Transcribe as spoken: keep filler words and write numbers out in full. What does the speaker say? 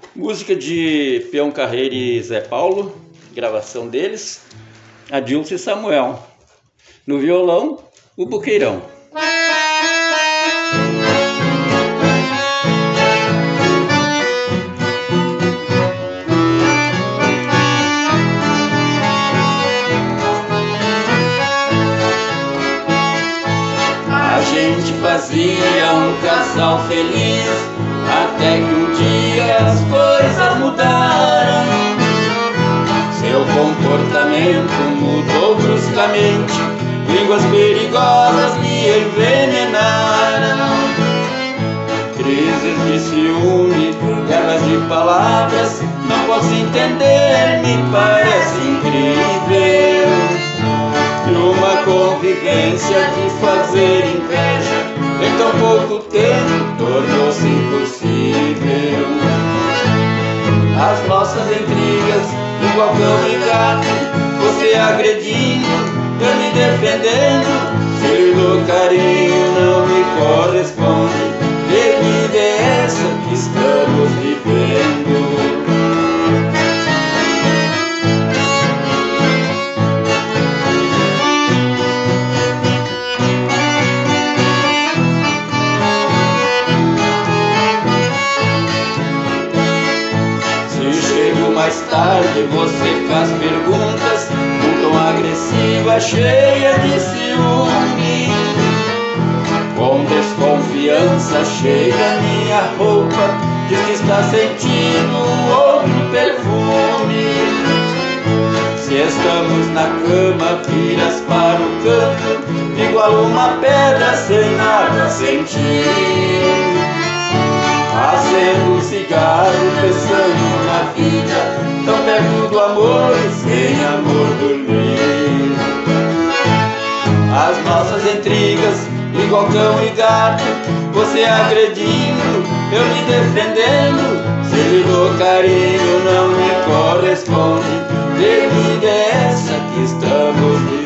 Música de Peão Carreiro e Zé Paulo, gravação deles, Adilson e Samuel. No violão, o Boqueirão. A gente fazia um casal feliz, até que um dia as coisas mudaram. Seu comportamento mudou bruscamente, línguas perigosas me envenenaram. Crises de ciúme, guerras de palavras, não posso entender, me parece incrível. Numa convivência de fazer inveja, em tão pouco tempo tornou-se impossível. As nossas intrigas, igual cão e gato, você agredindo, eu me defendendo. Se do carinho não me corresponde, que vida é essa que estamos vivendo? Mais tarde você faz perguntas, um tom agressiva, cheia de ciúme. Com desconfiança chega minha roupa, diz que está sentindo outro perfume. Se estamos na cama, viras para o canto, igual uma pedra sem nada a sentir. Acendo um cigarro, pensando na vida, tão perto do amor e sem amor dormir. As nossas intrigas, igual cão e gato, você agredindo, eu me defendendo. Se do carinho não me corresponde, que vida é essa que estamos vivendo?